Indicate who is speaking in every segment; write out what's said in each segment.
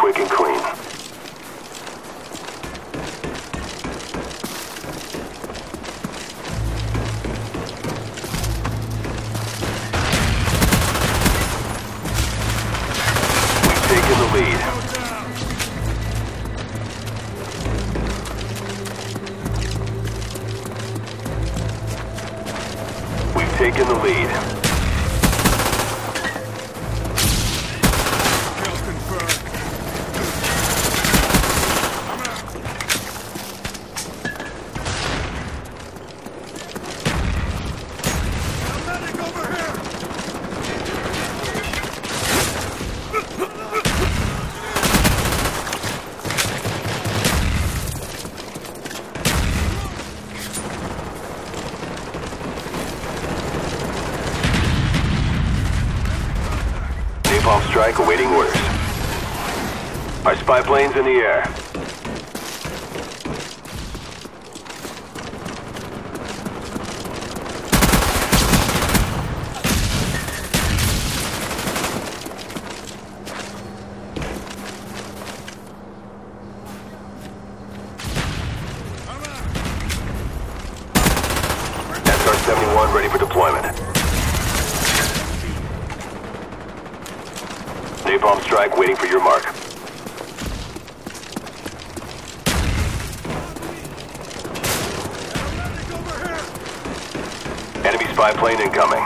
Speaker 1: quick and clean. We've taken the lead. We've taken the lead. Napalm strike awaiting orders. Our spy plane's in the air. SR-71 ready for deployment. Napalm strike waiting for your mark. Enemy spy plane incoming.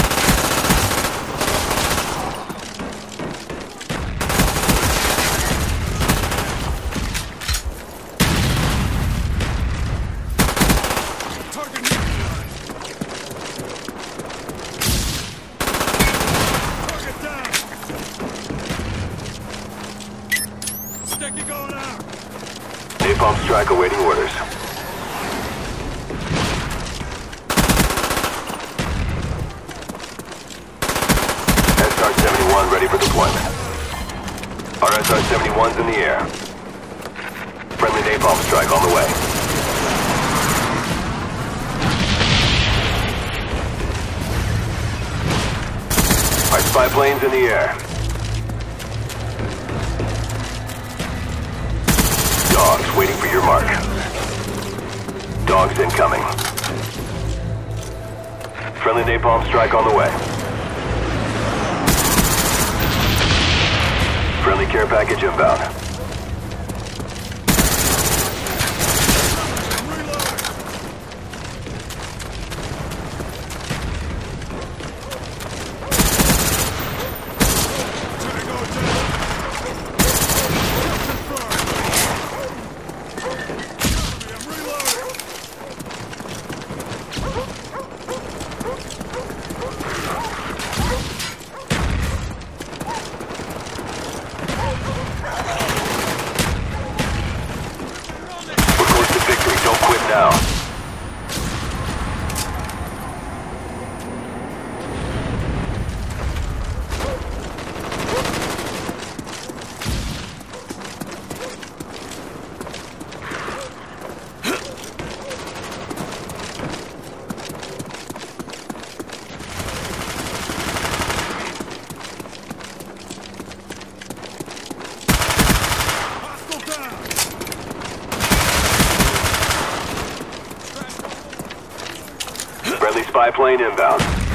Speaker 1: Napalm strike awaiting orders. SR-71 ready for deployment. Our SR-71's in the air. Friendly napalm strike on the way. Our spy plane's in the air. Dogs waiting for your mark. Dogs incoming. Friendly napalm strike on the way. Friendly care package inbound. Don't quit now. Friendly spy plane inbound.